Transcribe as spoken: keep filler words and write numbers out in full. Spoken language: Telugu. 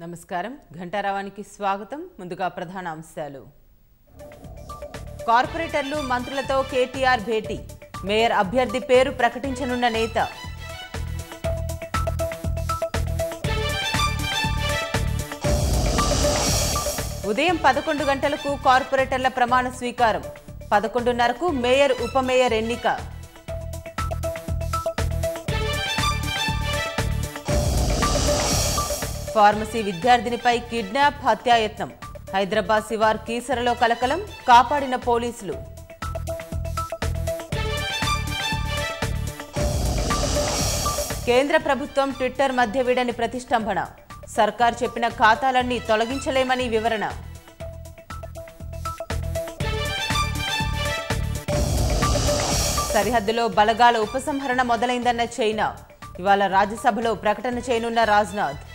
నమస్కారం ఘంటారావానికి స్వాగతం ముందుగా ప్రధాన అంశాలు కార్పొరేటర్లు మంత్రులతో కేటీఆర్ భేటీ మేయర్ అభ్యర్థి పేరు ప్రకటించనున్న నేత ఉదయం పదకొండు గంటలకు కార్పొరేటర్ల ప్రమాణ స్వీకారం పదకొండున్నరకు మేయర్ ఉప మేయర్ ఎన్నిక ఫార్మసీ విద్యార్థినిపై కిడ్నాప్ హత్యాయత్నం హైదరాబాద్ శివార్ కీసరలో కలకలం కాపాడిన పోలీసులు కేంద్ర ప్రభుత్వం ట్విట్టర్ మధ్య వీడని ప్రతిష్టంభన సర్కార్ చెప్పిన ఖాతాలన్నీ తొలగించలేమని వివరణ సరిహద్దులో బలగాల ఉపసంహరణ మొదలైందన్న చైనా ఇవాళ రాజ్యసభలో ప్రకటన చేయనున్న రాజ్నాథ్